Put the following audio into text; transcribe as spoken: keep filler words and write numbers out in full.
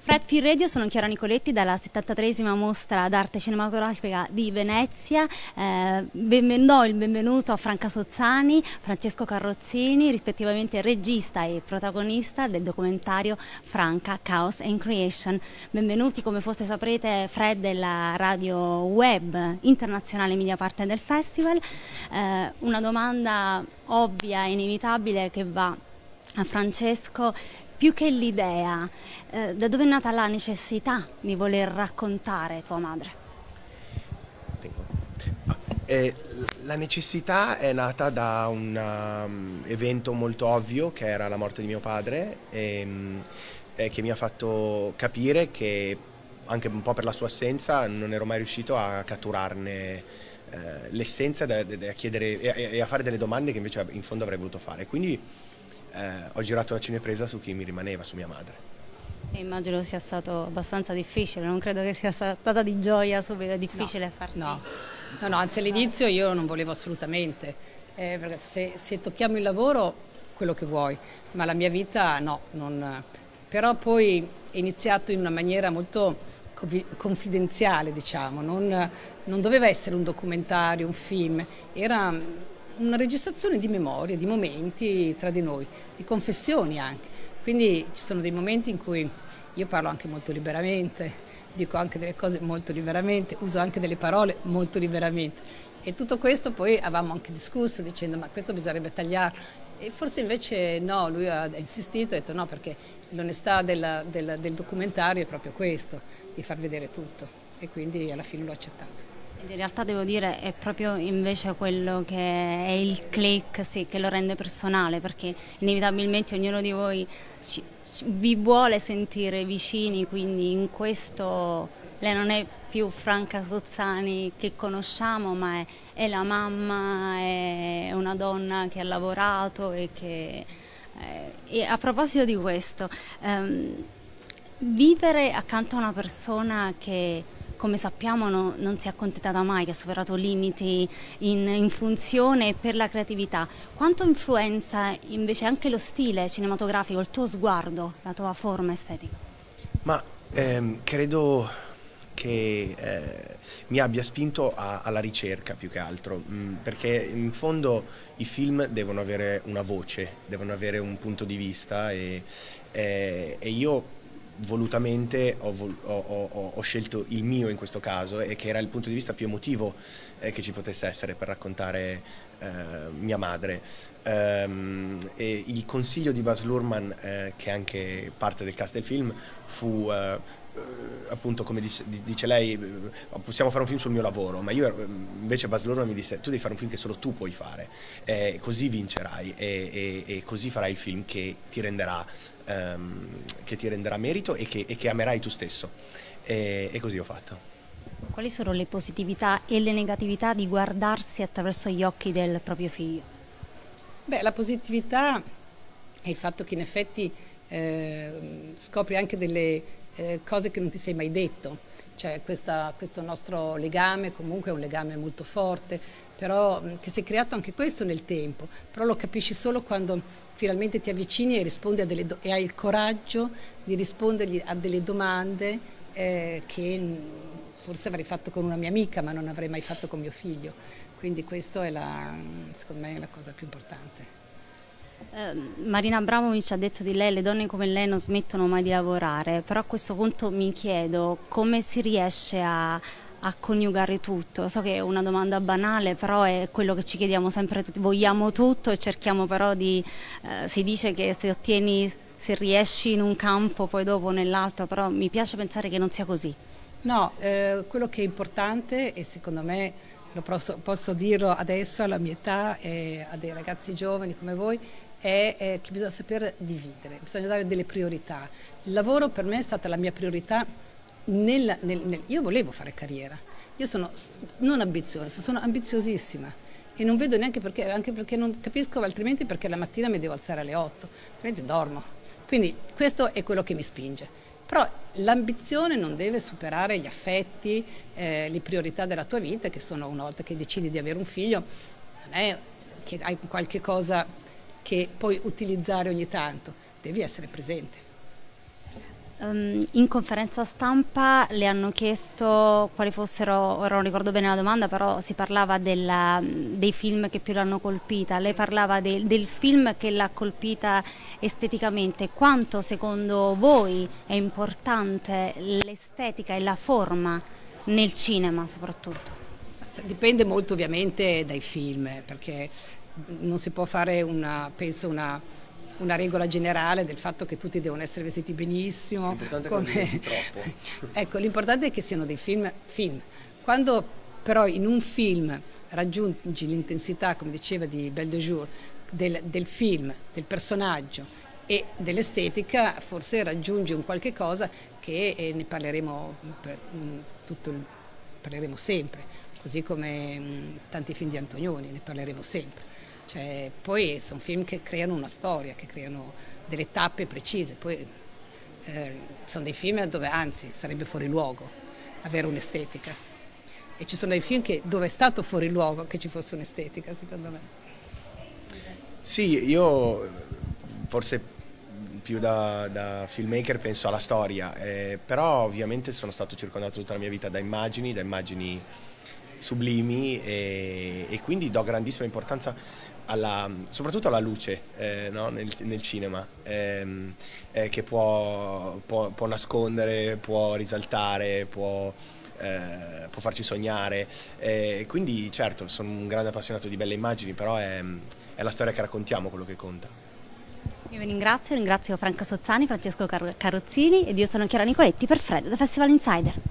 Fred P. Radio, sono Chiara Nicoletti dalla settantatreesima Mostra d'Arte Cinematografica di Venezia. Eh, benven- do il benvenuto a Franca Sozzani, Francesco Carrozzini, rispettivamente regista e protagonista del documentario Franca, Chaos and Creation. Benvenuti, come forse saprete, Fred è la radio web internazionale media partner del festival. Eh, una domanda ovvia e inevitabile che va a Francesco. Più che l'idea, eh, da dove è nata la necessità di voler raccontare tua madre? Eh, la necessità è nata da un um, evento molto ovvio che era la morte di mio padre e, eh, che mi ha fatto capire che anche un po' per la sua assenza non ero mai riuscito a catturarne eh, l'essenza e a, a fare delle domande che invece in fondo avrei voluto fare. Quindi Eh, ho girato la cinepresa su chi mi rimaneva, su mia madre. E immagino sia stato abbastanza difficile, non credo che sia stata di gioia subito, difficile no, farsi. No, no, no, anzi all'inizio io non volevo assolutamente, eh, perché se, se tocchiamo il lavoro, quello che vuoi, ma la mia vita no, non, però poi è iniziato in una maniera molto confidenziale, diciamo, non, non doveva essere un documentario, un film, era una registrazione di memorie, di momenti tra di noi, di confessioni anche. Quindi ci sono dei momenti in cui io parlo anche molto liberamente, dico anche delle cose molto liberamente, uso anche delle parole molto liberamente. E tutto questo poi avevamo anche discusso dicendo ma questo bisognerebbe tagliarlo. E forse invece no, lui ha insistito e ha detto no, perché l'onestà del, del, del documentario è proprio questo, di far vedere tutto. E quindi alla fine l'ho accettato. Ed in realtà devo dire è proprio invece quello che è il click, sì, che lo rende personale, perché inevitabilmente ognuno di voi ci, vi vuole sentire vicini, quindi in questo lei non è più Franca Sozzani che conosciamo, ma è, è la mamma, è una donna che ha lavorato e che... Eh, e a proposito di questo, ehm, vivere accanto a una persona che... come sappiamo no, non si è accontentata mai, che ha superato limiti in, in funzione per la creatività. Quanto influenza invece anche lo stile cinematografico, il tuo sguardo, la tua forma estetica? Ma ehm, credo che eh, mi abbia spinto a, alla ricerca più che altro, mh, perché in fondo i film devono avere una voce, devono avere un punto di vista e, e, e io volutamente ho, ho, ho, ho scelto il mio in questo caso e che era il punto di vista più emotivo eh, che ci potesse essere per raccontare eh, mia madre. Um, e il consiglio di Baz Luhrmann, eh, che è anche parte del cast del film, fu eh, appunto come dice, dice lei, possiamo fare un film sul mio lavoro, ma io invece Baz Luhrmann mi disse tu devi fare un film che solo tu puoi fare, eh, così vincerai e, e, e così farai il film che ti renderà Um, che ti renderà merito e che, e che amerai tu stesso e, e così ho fatto. Quali sono le positività e le negatività di guardarsi attraverso gli occhi del proprio figlio? Beh, la positività è il fatto che in effetti eh, scopri anche delle eh, cose che non ti sei mai detto, cioè questa, questo nostro legame comunque è un legame molto forte, però che si è creato anche questo nel tempo, però lo capisci solo quando finalmente ti avvicini e rispondi a delle do- e hai il coraggio di rispondergli a delle domande eh, che forse avrei fatto con una mia amica ma non avrei mai fatto con mio figlio, quindi questo è la, secondo me è la cosa più importante. Eh, Marina Abramovic ha detto di lei le donne come lei non smettono mai di lavorare, però a questo punto mi chiedo come si riesce a a coniugare tutto. So che è una domanda banale, però è quello che ci chiediamo sempre tutti, vogliamo tutto e cerchiamo però di, eh, si dice che se ottieni, se riesci in un campo poi dopo nell'altro, però mi piace pensare che non sia così. No, eh, quello che è importante e secondo me lo posso, posso dirlo adesso alla mia età e a dei ragazzi giovani come voi, è, è che bisogna saper dividere, bisogna dare delle priorità. Il lavoro per me è stata la mia priorità. Nel, nel, nel, io volevo fare carriera, io sono non ambiziosa, sono ambiziosissima e non vedo neanche perché, anche perché non capisco altrimenti perché la mattina mi devo alzare alle otto, altrimenti dormo. Quindi questo è quello che mi spinge. Però l'ambizione non deve superare gli affetti, eh, le priorità della tua vita, che sono una volta che decidi di avere un figlio, non è che hai qualche cosa che puoi utilizzare ogni tanto, devi essere presente. Um, in conferenza stampa le hanno chiesto quali fossero, ora non ricordo bene la domanda, però si parlava della, dei film che più l'hanno colpita. Lei parlava de, del film che l'ha colpita esteticamente. Quanto secondo voi è importante l'estetica e la forma nel cinema soprattutto? Dipende molto ovviamente dai film, perché non si può fare una, penso una una regola generale del fatto che tutti devono essere vestiti benissimo. L'importante come... è che non diventi troppo. Ecco, l'importante è che siano dei film, film. Quando però in un film raggiungi l'intensità, come diceva di Belle de Jour, del, del film, del personaggio e dell'estetica, forse raggiungi un qualche cosa che eh, ne parleremo per mh, tutto il, parleremo sempre, così come mh, tanti film di Antonioni, ne parleremo sempre. Cioè, poi sono film che creano una storia, che creano delle tappe precise, poi eh, sono dei film dove anzi sarebbe fuori luogo avere un'estetica, e ci sono dei film che, dove è stato fuori luogo che ci fosse un'estetica, secondo me. Sì, io forse più da, da filmmaker penso alla storia, eh, però ovviamente sono stato circondato tutta la mia vita da immagini, da immagini sublimi, e, e quindi do grandissima importanza alla, soprattutto alla luce, eh, no? nel, nel cinema, ehm, eh, che può, può, può nascondere, può risaltare, può, eh, può farci sognare, eh, quindi certo sono un grande appassionato di belle immagini, però è, è la storia che raccontiamo quello che conta. Io vi ringrazio, ringrazio Franca Sozzani, Francesco Car Carozzini ed io sono Chiara Nicoletti per Fred, da Festival Insider.